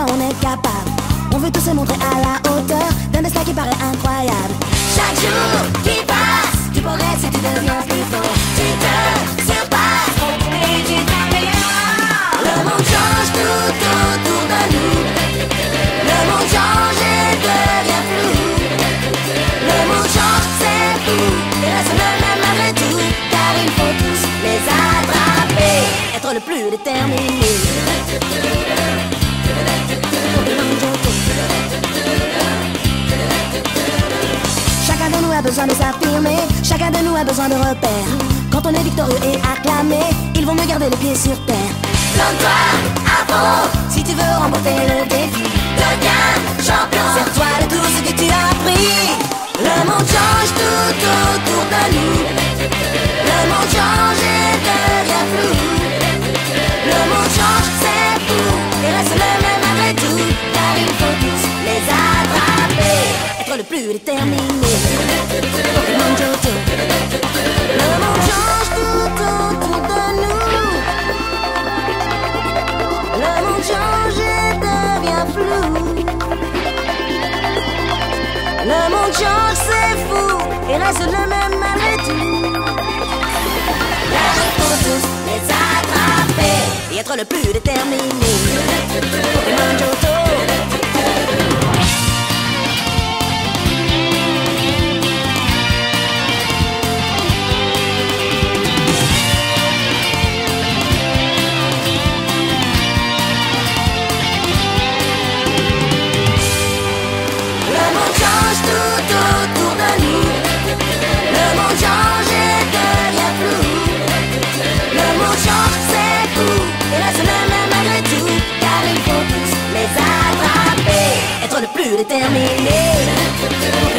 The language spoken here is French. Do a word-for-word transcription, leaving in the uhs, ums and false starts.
quoi on est capable. On veut tous se montrer à la hauteur d'un destin qui paraît incroyable. Chaque jour qui passe, tu progresses si tu deviens plus fort. Tu te surpasses et tu t'améliores. Le monde change tout autour de nous. Le monde change et devient flou. Le monde change, c'est fou, et reste le même malgré tout. Car il faut tous les attraper, être le plus déterminé. Chacun de nous a besoin de s'affirmer, chacun de nous a besoin de repères. Quand on est victorieux et acclamé, il vaut mieux garder les pieds sur terre. Donne-toi à fond si tu veux remporter le défi. Deviens champion, sers-toi de tout ce que tu as appris. Le monde change tout autour de nous. Le monde change et devient flou. Le monde change, c'est fou, et reste le même malgré tout. Car il faut tous les attraper, être le plus déterminé. Pokémon Johto. Le monde change tout autour de nous. Le monde change et devient flou. Le monde change, c'est fou, et reste le même malgré tout. Car il faut tous les attraper et être le plus déterminé. Pokémon Johto. Tout autour de nous, le monde change et devient flou. Le monde change, c'est fou, et reste le même malgré tout. Car il faut tous les attraper, être le plus déterminé.